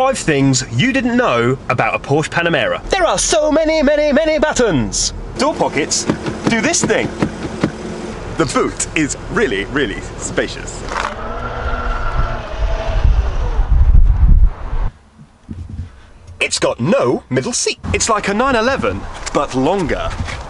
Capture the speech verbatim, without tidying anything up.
Five things you didn't know about a Porsche Panamera. There are so many, many, many buttons. Door pockets do this thing. The boot is really, really spacious. It's got no middle seat. It's like a nine eleven, but longer.